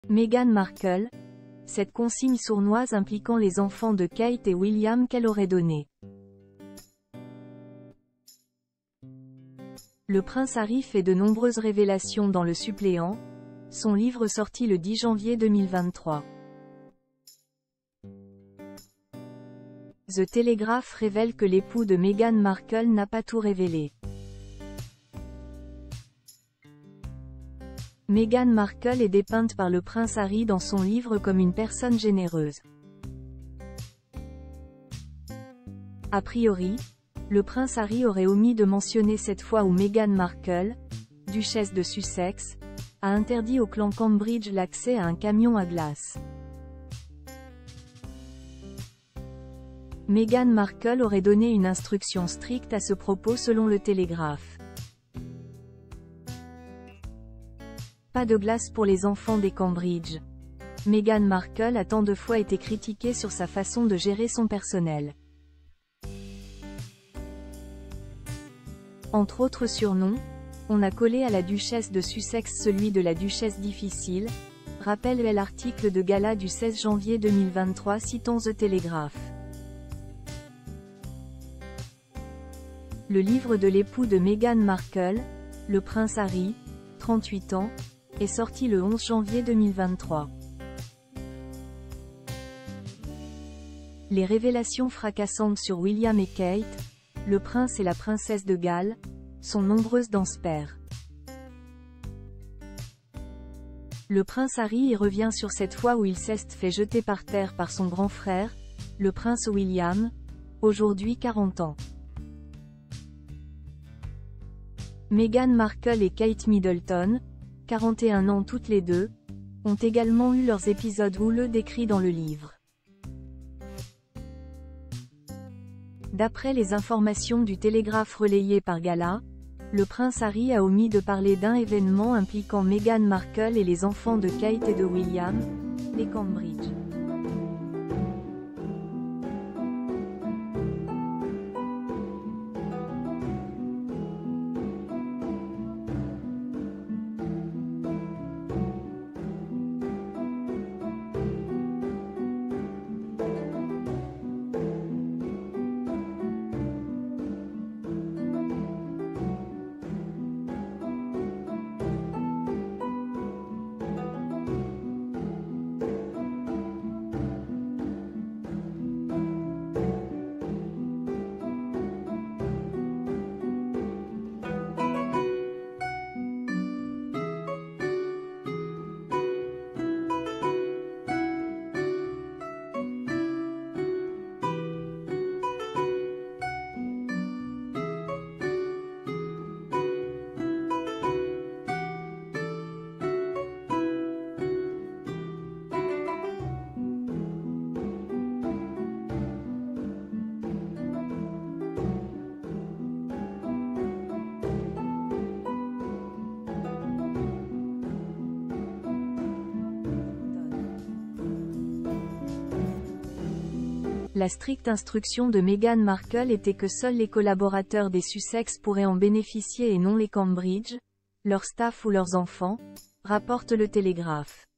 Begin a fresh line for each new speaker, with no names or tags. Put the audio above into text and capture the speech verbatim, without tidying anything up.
Meghan Markle, cette consigne sournoise impliquant les enfants de Kate et William qu'elle aurait donnée. Le prince Harry fait de nombreuses révélations dans Le Suppléant, son livre sorti le dix janvier deux mille vingt-trois. The Telegraph révèle que l'époux de Meghan Markle n'a pas tout révélé. Meghan Markle est dépeinte par le prince Harry dans son livre comme une personne généreuse. A priori, le prince Harry aurait omis de mentionner cette fois où Meghan Markle, duchesse de Sussex, a interdit au clan Cambridge l'accès à un camion à glace. Meghan Markle aurait donné une instruction stricte à ce propos selon le Télégraphe. Pas de glace pour les enfants des Cambridge. Meghan Markle a tant de fois été critiquée sur sa façon de gérer son personnel. Entre autres surnoms, on a collé à la duchesse de Sussex celui de la duchesse difficile, rappelle l'article de Gala du seize janvier deux mille vingt-trois citant The Telegraph. Le livre de l'époux de Meghan Markle, le prince Harry, trente-huit ans, est sorti le onze janvier deux mille vingt-trois. Les révélations fracassantes sur William et Kate, le prince et la princesse de Galles, sont nombreuses dans ce père. Le prince Harry y revient sur cette fois où il s'est fait jeter par terre par son grand frère, le prince William, aujourd'hui quarante ans. Meghan Markle et Kate Middleton, quarante et un ans toutes les deux, ont également eu leurs épisodes houleux décrits dans le livre. D'après les informations du Télégraphe relayées par Gala, le prince Harry a omis de parler d'un événement impliquant Meghan Markle et les enfants de Kate et de William, les Cambridge. La stricte instruction de Meghan Markle était que seuls les collaborateurs des Sussex pourraient en bénéficier et non les Cambridge, leur staff ou leurs enfants, rapporte le Télégraphe.